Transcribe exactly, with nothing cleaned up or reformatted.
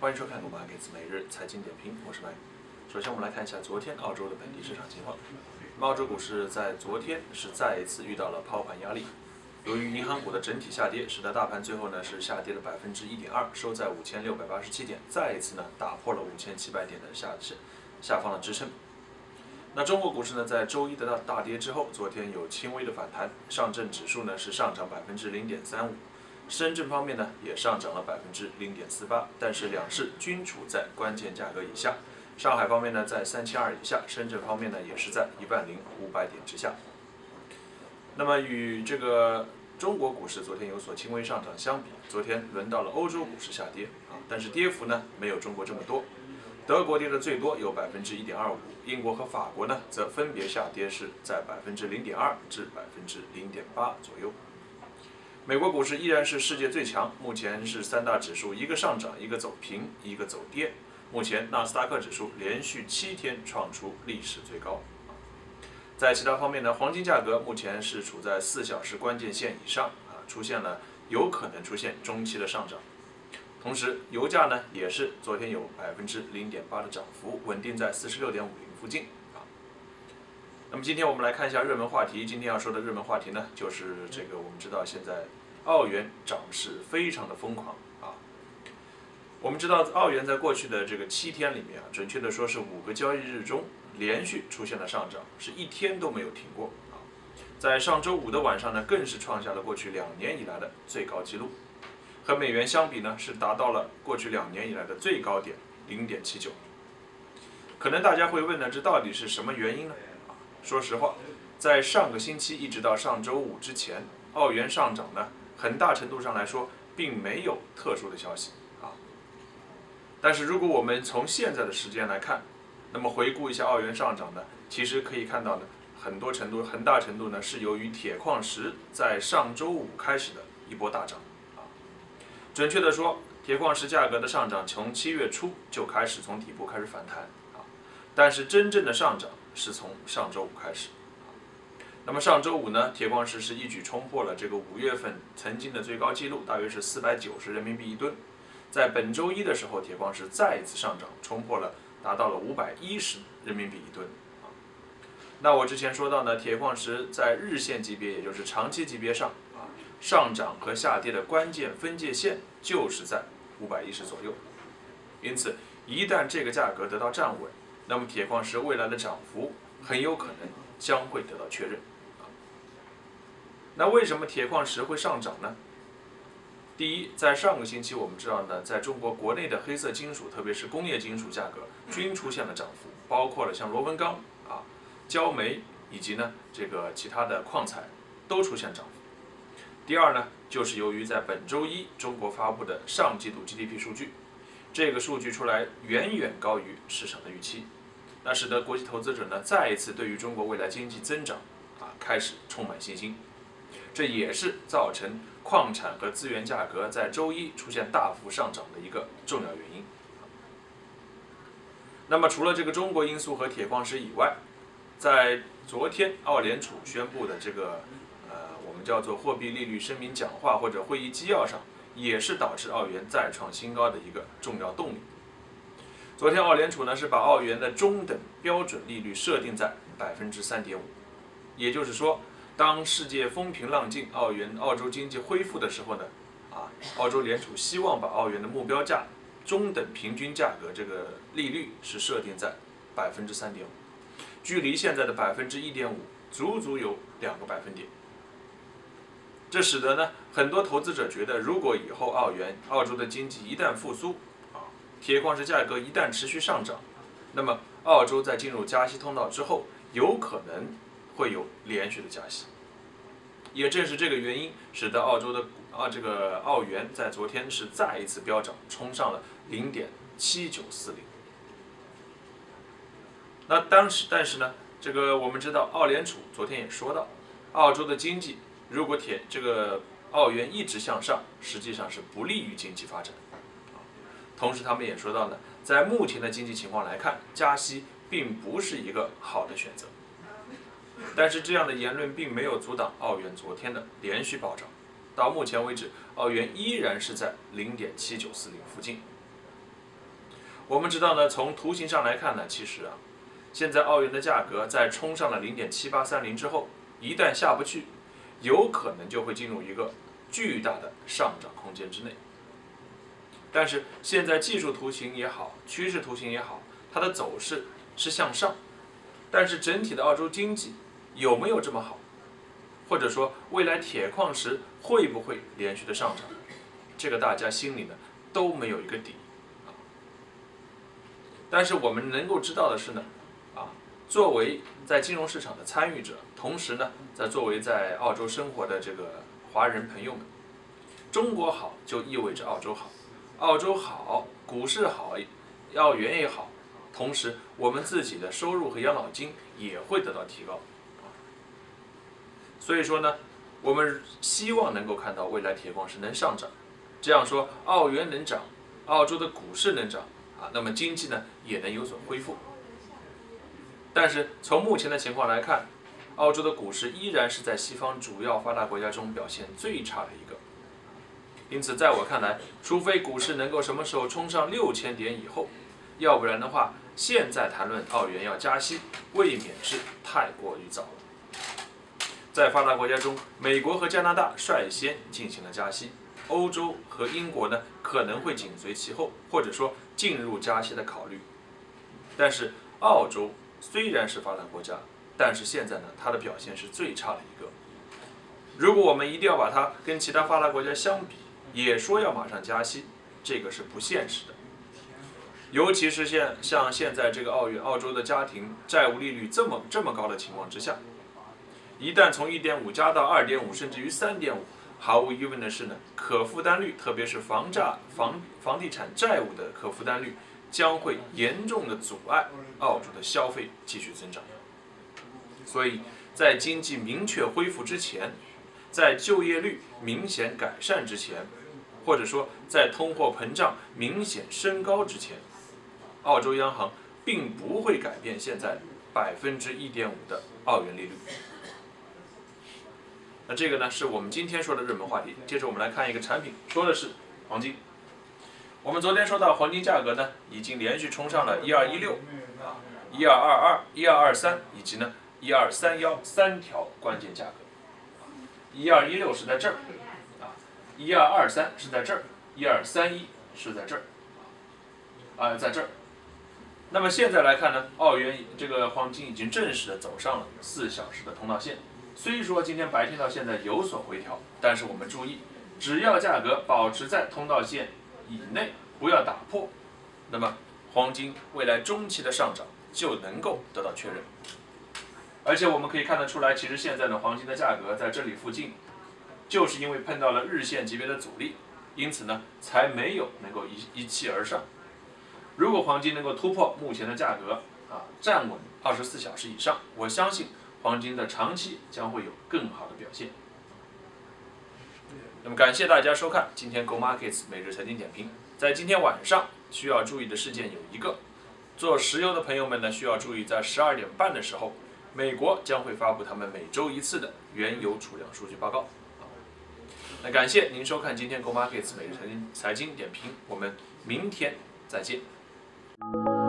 欢迎收看我们给自每日财经点评，我是麦。首先，我们来看一下昨天澳洲的本地市场情况。澳洲股市在昨天是再一次遇到了抛盘压力，由于银行股的整体下跌，使得大盘最后呢是下跌了百分之一点二，收在五千六百八十七点，再一次呢打破了五千七百点的下下方的支撑。那中国股市呢，在周一的大大跌之后，昨天有轻微的反弹，上证指数呢是上涨百分之零点三五。深圳方面呢也上涨了百分之零点四八，但是两市均处在关键价格以下。上海方面呢在三千二以下，深圳方面呢也是在一万零五百点之下。那么与这个中国股市昨天有所轻微上涨相比，昨天轮到了欧洲股市下跌啊，但是跌幅呢没有中国这么多。德国跌的最多，有百分之一点二五，英国和法国呢则分别下跌是在百分之零点二至百分之零点八左右。美国股市依然是世界最强，目前是三大指数一个上涨，一个走平，一个走跌。目前纳斯达克指数连续七天创出历史最高。在其他方面呢，黄金价格目前是处在四小时关键线以上啊，出现了有可能出现中期的上涨。同时，油价呢也是昨天有百分之零点八的涨幅，稳定在四十六点五零附近。那么今天我们来看一下热门话题。今天要说的热门话题呢，就是这个我们知道现在澳元涨势非常的疯狂啊。我们知道澳元在过去的这个七天里面啊，准确的说是五个交易日中连续出现了上涨，是一天都没有停过啊。在上周五的晚上呢，更是创下了过去两年以来的最高纪录，和美元相比呢，是达到了过去两年以来的最高点零点七九。可能大家会问呢，这到底是什么原因呢？说实话，在上个星期一直到上周五之前，澳元上涨呢，很大程度上来说，并没有特殊的消息啊。但是如果我们从现在的时间来看，那么回顾一下澳元上涨呢，其实可以看到呢，很多程度、很大程度呢是由于铁矿石在上周五开始的一波大涨啊。准确的说，铁矿石价格的上涨从七月初就开始从底部开始反弹啊，但是真正的上涨是从上周五开始。那么上周五呢，铁矿石是一举冲破了这个五月份曾经的最高纪录，大约是四百九十人民币一吨。在本周一的时候，铁矿石再一次上涨，冲破了，达到了五百一十人民币一吨。那我之前说到呢，铁矿石在日线级别，也就是长期级别上啊，上涨和下跌的关键分界线就是在五百一十左右。因此，一旦这个价格得到站稳，那么铁矿石未来的涨幅很有可能将会得到确认。那为什么铁矿石会上涨呢？第一，在上个星期我们知道呢，在中国国内的黑色金属，特别是工业金属价格均出现了涨幅，包括了像螺纹钢啊、焦煤以及呢这个其他的矿材都出现涨幅。第二呢，就是由于在本周一中国发布的上季度 G D P 数据，这个数据出来远远高于市场的预期，那使得国际投资者呢再一次对于中国未来经济增长啊开始充满信心，这也是造成矿产和资源价格在周一出现大幅上涨的一个重要原因。那么除了这个中国因素和铁矿石以外，在昨天澳联储宣布的这个呃我们叫做货币利率声明讲话或者会议纪要上，也是导致澳元再创新高的一个重要动力。昨天澳联储呢是把澳元的中等标准利率设定在百分之三点五，也就是说，当世界风平浪静，澳元澳洲经济恢复的时候呢，啊，澳洲联储希望把澳元的目标价中等平均价格这个利率是设定在百分之三点五，距离现在的百分之一点五足足有两个百分点。这使得呢，很多投资者觉得，如果以后澳元、澳洲的经济一旦复苏，啊，铁矿石价格一旦持续上涨，那么澳洲在进入加息通道之后，有可能会有连续的加息。也正是这个原因，使得澳洲的啊这个澳元在昨天是再一次飙涨，冲上了零点七九四零。那当时，但是呢，这个我们知道，澳联储昨天也说到，澳洲的经济如果铁这个澳元一直向上，实际上是不利于经济发展。同时，他们也说到呢，在目前的经济情况来看，加息并不是一个好的选择。但是这样的言论并没有阻挡澳元昨天的连续暴涨，到目前为止，澳元依然是在零点七九四零附近。 我们知道呢，从图形上来看呢，其实啊，现在澳元的价格在冲上了零点七八三零之后，一旦下不去，有可能就会进入一个巨大的上涨空间之内。但是现在技术图形也好，趋势图形也好，它的走势是向上，但是整体的澳洲经济有没有这么好？或者说未来铁矿石会不会连续的上涨？这个大家心里呢都没有一个底啊。但是我们能够知道的是呢，啊，作为在金融市场的参与者，同时呢，在作为在澳洲生活的这个华人朋友们，中国好就意味着澳洲好。澳洲好，股市好，澳元也好，同时我们自己的收入和养老金也会得到提高。所以说呢，我们希望能够看到未来铁矿石能上涨，这样说澳元能涨，澳洲的股市能涨啊，那么经济呢也能有所恢复。但是从目前的情况来看，澳洲的股市依然是在西方主要发达国家中表现最差的一个。因此，在我看来，除非股市能够什么时候冲上六千点以后，要不然的话，现在谈论澳元要加息，未免是太过于早了。在发达国家中，美国和加拿大率先进行了加息，欧洲和英国呢可能会紧随其后，或者说进入加息的考虑。但是澳洲虽然是发达国家，但是现在呢，它的表现是最差的一个。如果我们一定要把它跟其他发达国家相比，也说要马上加息，这个是不现实的。尤其是现像现在这个澳元澳洲的家庭债务利率这么这么高的情况之下，一旦从 一点五 加到 二点五 甚至于 三点五， 毫无疑问的是呢，可负担率，特别是房价房房地产债务的可负担率将会严重的阻碍澳洲的消费继续增长。所以在经济明确恢复之前，在就业率明显改善之前，或者说在通货膨胀明显升高之前，澳洲央行并不会改变现在 百分之一点五 的澳元利率。那这个呢是我们今天说的热门话题。接着我们来看一个产品，说的是黄金。我们昨天说到黄金价格呢已经连续冲上了一二一六啊、一二二二、一二二三以及呢一二三一三条关键价格。一二一六是在这儿啊，一二二三是在这儿，一二三一是在这儿啊，在这儿。那么现在来看呢，澳元这个黄金已经正式的走上了四小时的通道线。虽说今天白天到现在有所回调，但是我们注意，只要价格保持在通道线以内，不要打破，那么黄金未来中期的上涨就能够得到确认。而且我们可以看得出来，其实现在的黄金的价格在这里附近，就是因为碰到了日线级别的阻力，因此呢，才没有能够一一气而上。如果黄金能够突破目前的价格啊，站稳二十四小时以上，我相信黄金的长期将会有更好的表现。那么感谢大家收看今天 Go Markets 每日财经点评。在今天晚上需要注意的事件有一个，做石油的朋友们呢需要注意，在十二点半的时候，美国将会发布他们每周一次的原油储量数据报告。那感谢您收看今天 Go Markets 每日财经财经点评，我们明天再见。